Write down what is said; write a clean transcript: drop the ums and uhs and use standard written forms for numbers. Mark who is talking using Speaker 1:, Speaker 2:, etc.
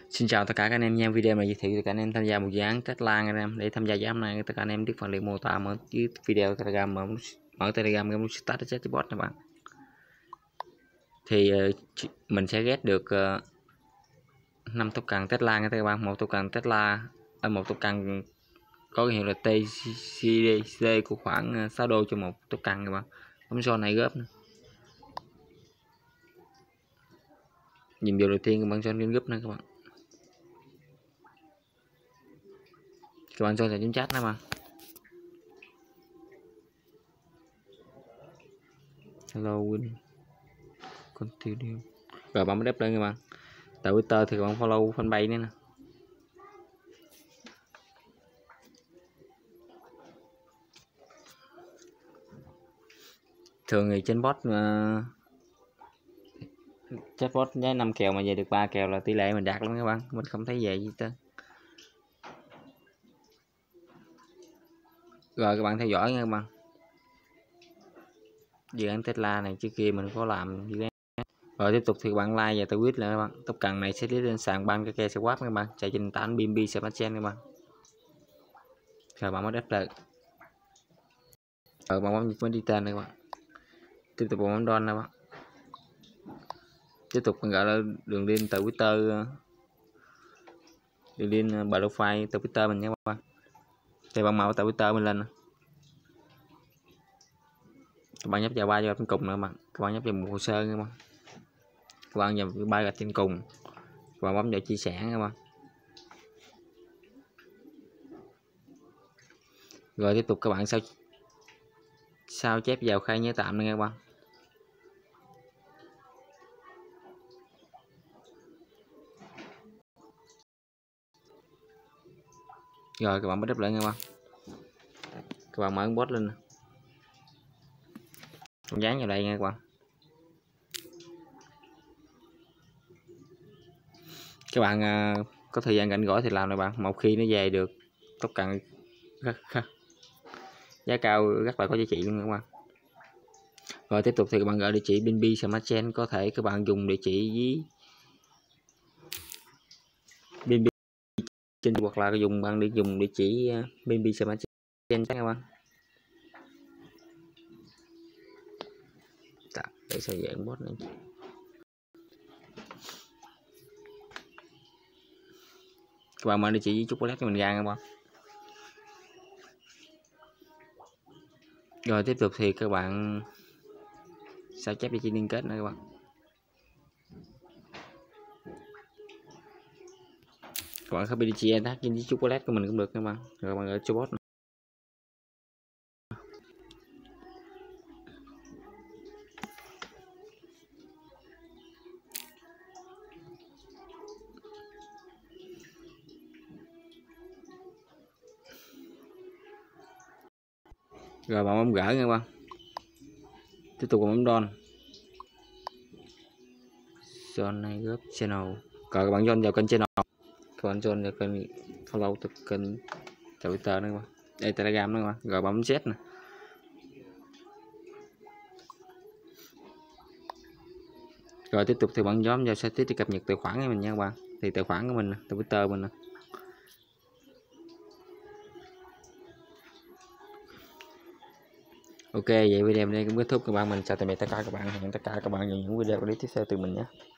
Speaker 1: Xin chào tất cả các anh em nha. Video này giới thiệu cho các anh em tham gia một dự án Tesla anh em. Để tham gia dự án này tất cả anh em biết phần link mô tả mở dưới video Telegram, mở Telegram game start chatbot các bạn. Thì mình sẽ ghét được 5 token Tesla các bạn. Một token Tesla một token có cái hiệu là TCD của khoảng 6 đô cho một token các bạn. Bấm son này góp nữa. Nhiệm vụ đầu tiên các bạn son lên group nữa các bạn. Các bạn cho chấm chat đó mà. Hello Win continue. Rồi bạn mới đáp lên các bạn. Tại Twitter thì bạn follow fanpage nữa nè. Thường thì trên bot chatbot giá 5 kèo mà về được 3 kèo là tỷ lệ mình đạt lắm các bạn. Mình không thấy về gì hết. Rồi các bạn theo dõi nha các bạn. Dự án Tesla này trước kia mình có làm dự án. Rồi tiếp tục thì các bạn like và tôi quyết là các bạn. Tốc cần này sẽ lên sàn băng cái ke swap các bạn, chạy trên tán BNB Smart Chain các bạn. Rồi bạn mới đáp lại. Rồi bạn bấm đi tên này các bạn. Tiếp tục bấm don các bạn. Tiếp tục mình gọi là đường link từ Twitter, đường link profile từ Twitter mình nha các bạn. Thì bạn mạo từ Twitter mình lên. Các bạn nhấp vào ba trên cùng nữa các bạn. Các bạn nhấp vào một hồ sơ các bạn. Các bạn vào ba gạch trên cùng. Các bạn bấm vào chia sẻ các bạn. Rồi tiếp tục các bạn sao chép vào khai nhớ tạm nha các bạn. Rồi các bạn bắt đáp lại nha các bạn. Các bạn mở bot lên. Dán vào đây nha các bạn. Các bạn có thời gian rảnh rỗi thì làm này bạn. Một khi nó về được tốc cần giá cao rất là có giá trị luôn các bạn. Rồi tiếp tục thì các bạn gọi địa chỉ BNB Smart Chain, có thể các bạn dùng địa chỉ với BNB trên hoặc là dùng bạn đi dùng địa chỉ BNB Smart Chain các bạn. Để sao dạng bot này. Các bạn mang địa chỉ với chocolate cho mình ra các bạn. Rồi tiếp tục thì các bạn sao chép địa chỉ liên kết nữa các bạn. Các bạn copy địa chỉ attack trên chocolate của mình cũng được các bạn. Rồi các bạn gửi cho bot. Rồi bạn bấm gỡ nha các bạn. Tiếp tục bấm don. John này group channel. Rồi các bạn join vào kênh channel. Các bạn join vào kênh follow từ kênh Twitter nữa các bạn. Đây Telegram nữa các bạn. Rồi bấm set nè. Rồi tiếp tục thì bạn nhóm vào sẽ tiếp cập nhật tài khoản của mình nha các bạn. Thì tài khoản của mình, Twitter mình nè. Ok, vậy video này cũng kết thúc các bạn. Mình chào tạm biệt tất cả các bạn. Hẹn tất cả các bạn vào những video clip tiếp theo từ mình nhé.